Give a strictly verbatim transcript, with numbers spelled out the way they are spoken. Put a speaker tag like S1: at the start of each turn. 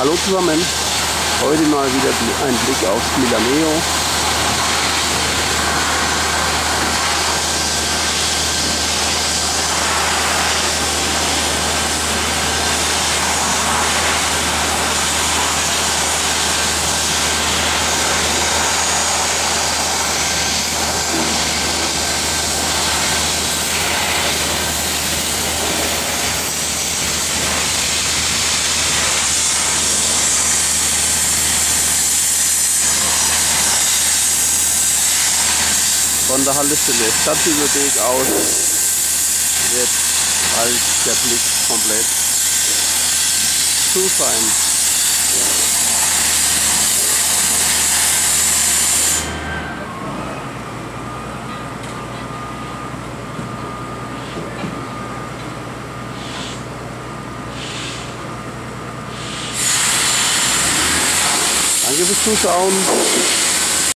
S1: Hallo zusammen, heute mal wieder ein Blick aufs Milaneo. Von der Haltestelle Stadtbibliothek aus wird halt der Blick komplett zu sein. Danke fürs Zuschauen.